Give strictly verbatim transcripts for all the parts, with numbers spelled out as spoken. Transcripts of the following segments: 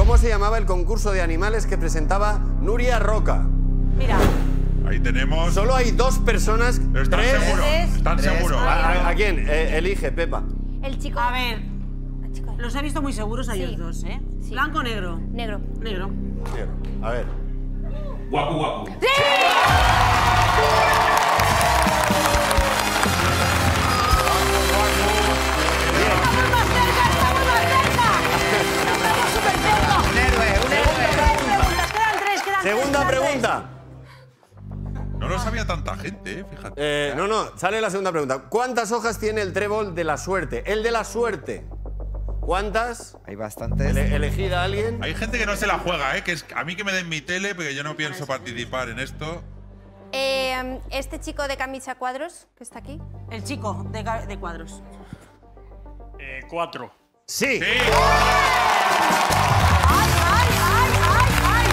¿Cómo se llamaba el concurso de animales que presentaba Nuria Roca? Mira. Ahí tenemos... Solo hay dos personas. Pero están tres. seguros, están Tres. seguros. ¿A, a- a quién? Eh, elige, Pepa. El chico... A ver, El chico- los he visto muy seguros a Sí. ellos dos, ¿eh? Sí. ¿Blanco o negro? Negro. Negro. Negro. A ver. Guapu, guapu. ¡Estamos más cerca! ¡Estamos más cerca! ¡Estamos súper cerca! Un héroe, un héroe. Preguntas, quedan tres, quedan tres. Segunda quedan tres. pregunta. No lo sabía tanta gente, eh, fíjate. Eh, no, no, sale la segunda pregunta. ¿Cuántas hojas tiene el trébol de la suerte? El de la suerte. ¿Cuántas? Hay bastantes. Ele- ¿Elegid a alguien? Hay gente que no se la juega, ¿eh? Que es a mí que me den mi tele, porque yo no pienso participar en esto. Eh, este chico de camisa cuadros, que está aquí. El chico de, ca- de cuadros. Eh, cuatro. Sí. ¡Sí! ¡Ay, ay, ay, ay, ay!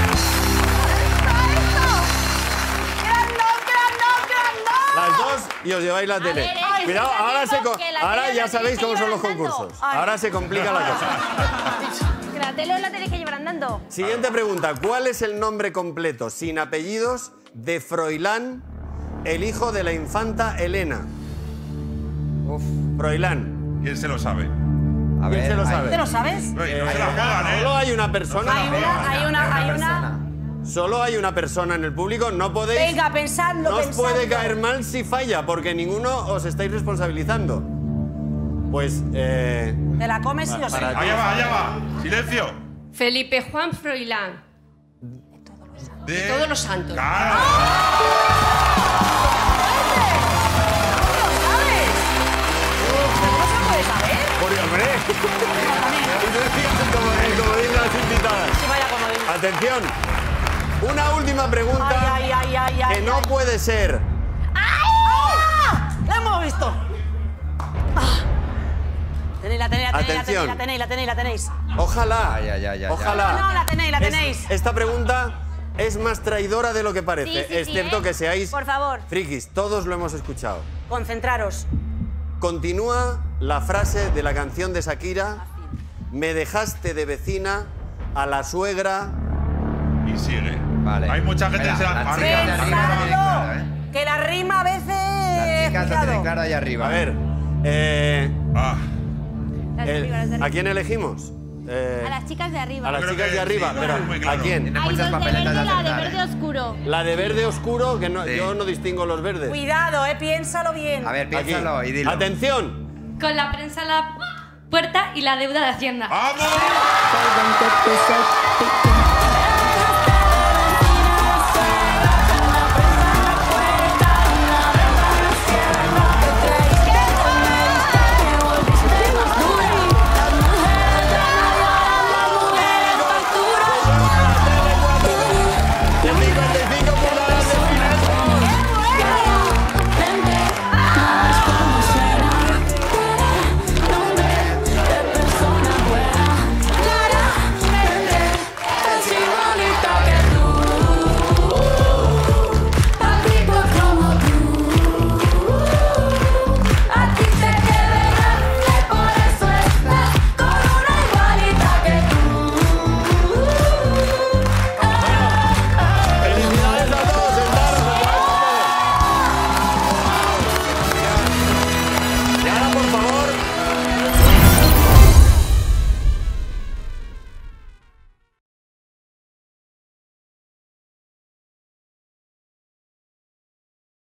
¡Quedan dos, quedan dos, quedan dos! Las dos y os lleváis la tele. ver, eh, Cuidado, que ahora, se co- que la ahora tele ya la sabéis tenéis cómo que son los llevar andando. concursos. Ay. Ahora se complica la cosa. Que la tele la tenéis que llevar andando. Siguiente pregunta. ¿Cuál es el nombre completo, sin apellidos, de Froilán, el hijo de la infanta Elena? Uf. Froilán. ¿Quién se lo sabe? A ¿Quién ver, se lo hay- sabe? ¿Te lo sabes? No, y no Eh, se la juegan, ¿eh? Solo hay una persona. Hay una, hay una, hay una. Solo hay una persona en el público. No podéis. Venga, pensadlo, No os pensadlo. puede caer mal si falla, porque ninguno os estáis responsabilizando. Pues, eh. Te la comes sí o sí. Para ti. Allá va, allá va. Silencio. Felipe Juan Froilán. De, De todos los santos. Claro. ¿Cómo se lo puedes saber? Por hombre. Como, como dicen las invitadas. Sí, vaya comodín. Atención. Una última pregunta Ay, ay, ay, ay, ay, que no ay. puede ser. ¡Ah! ¡La hemos visto! Ah. Tenéis, la tenéis, la tenéis, la Atención. tenéis, la tenéis, la tenéis, la tenéis. Ojalá. Ay, ay, ay, ay, ojalá. No, no, la tenéis, la Es- tenéis. esta pregunta es más traidora de lo que parece, Sí, sí, sí, excepto ¿eh? que seáis Por favor. frikis. Todos lo hemos escuchado. Concentraros. Continúa la frase de la canción de Shakira. Me dejaste de vecina a la suegra. Y sigue. Vale. Hay mucha gente que Venga, se la... las arriba, chicas de arriba arriba. lo tienen claro, ¡Pensadlo! ¿eh? Que la rima a veces... Las chicas lo cuidado. tienen claro ahí arriba. A ver, eh, Ah, Las de el- arriba, las de ¿a arriba. quién elegimos? Eh, A las chicas de arriba. a las Creo chicas que de arriba, sí, pero muy ¿a claro. quién? Tiene Hay muchas dos de papeletas verde de y la de acertar, verde ¿eh? oscuro. La de verde oscuro, que no, Sí. yo no distingo los verdes. Cuidado, eh, piénsalo bien. A ver, Aquí. piénsalo y dilo. Atención. Con la prensa a la puerta y la deuda de Hacienda. ¡Vamos! I want that pussy,